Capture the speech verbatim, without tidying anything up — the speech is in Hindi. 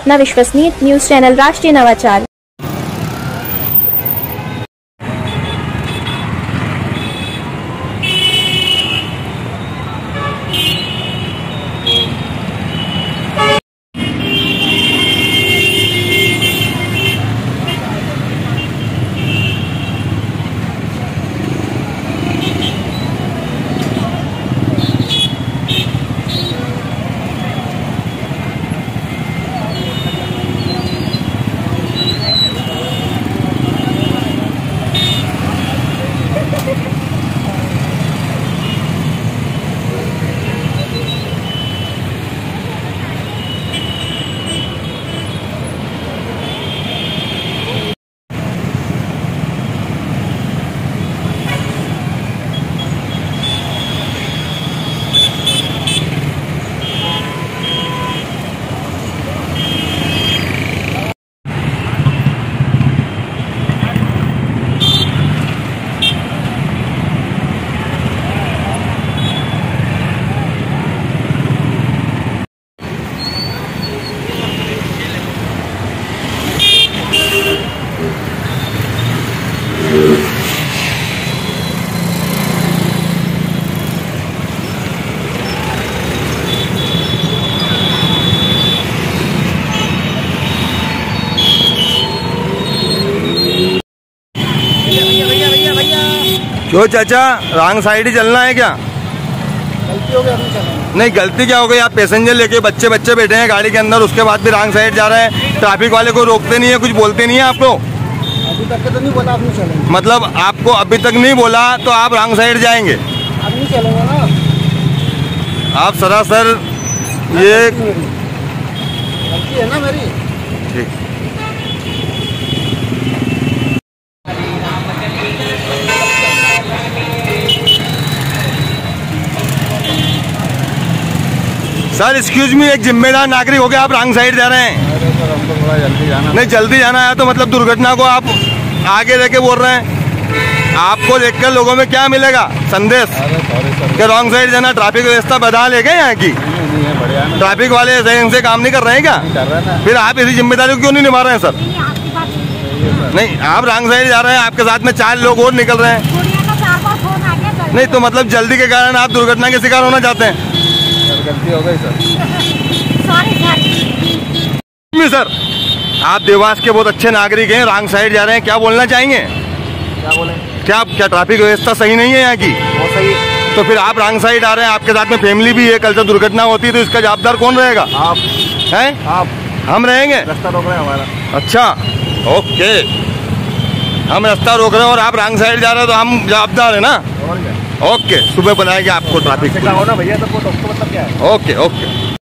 अपना विश्वसनीय न्यूज चैनल राष्ट्रीय नवाचार। क्यों चाचा, रॉन्ग साइड ही चलना है क्या? गलती हो गई, अभी चलेंगे। नहीं, गलती क्या हो गई? आप पैसेंजर लेके बच्चे बच्चे बैठे हैं गाड़ी के अंदर, उसके बाद भी रॉन्ग साइड जा रहे हैं। ट्रैफिक वाले को रोकते नहीं है, कुछ बोलते नहीं है आपको? अभी तक तो नहीं बोला, अब नहीं चलेंगे। मतलब आपको अभी तक नहीं बोला तो आप रॉन्ग साइड जाएंगे? अब नहीं चलेंगे ना। आप सरासर ये गलती है ना मेरी। ठीक। सर एक्सक्यूज मी, एक जिम्मेदार नागरिक हो गया, आप रॉन्ग साइड जा रहे हैं। अरे सर, हमको थोड़ा जल्दी जाना। नहीं, जल्दी जाना है तो मतलब दुर्घटना को आप आगे लेके बोल रहे हैं। आपको देखकर लोगों में क्या मिलेगा संदेश? अरे सॉरी सर, कि रॉन्ग साइड जाना। ट्रैफिक व्यवस्था बदहाल है क्या यहाँ की? नहीं है, बढ़िया है ना। ट्रैफिक वाले सही से काम नहीं कर रहे हैं क्या? कर रहे हैं ना। फिर आप इसी जिम्मेदारी को क्यों नहीं निभा रहे हैं सर? नहीं, आप रॉन्ग साइड जा रहे हैं, आपके साथ में चार लोग और निकल रहे हैं। नहीं तो मतलब जल्दी के कारण आप दुर्घटना के शिकार होना चाहते हैं? गलती हो गई सर। सर, आप देवास के बहुत अच्छे नागरिक हैं, रॉन्ग साइड जा रहे हैं, क्या बोलना चाहेंगे? क्या बोले? क्या क्या ट्रैफिक व्यवस्था सही नहीं है यहाँ की? वो सही है। तो फिर आप रॉन्ग साइड आ रहे हैं, आपके साथ में फैमिली भी है, कल से दुर्घटना होती है तो इसका जवाबदार कौन रहेगा? आप हैं? आप हम रहेंगे? रास्ता रोक रहे हैं हमारा। अच्छा, ओके, हम रास्ता रोक रहे हैं और आप रॉन्ग साइड जा रहे हैं तो हम जवाबदार है ना? और क्या? ओके, सुबह बनाएंगे आपको ट्रैफिक। हो ना भैया, तो मतलब क्या है? Okay okay.